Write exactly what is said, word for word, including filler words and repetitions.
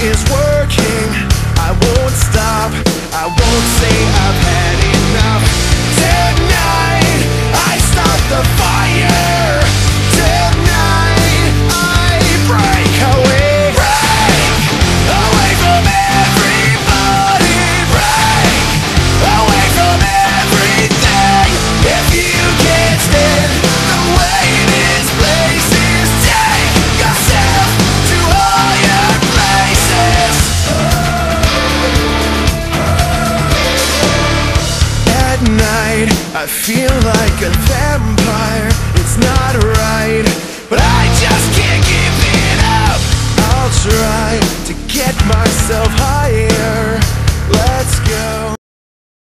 is working. I won't stop, I won't say I've had enough. Tonight, I start the fire. Tonight, I break away. Break away from everybody. Break away from everything. If you can't stand the way this place is, take yourself to higher places. At night, I feel like a vampire. It's not right, but I just can't give it up. I'll try to get myself higher. Let's go.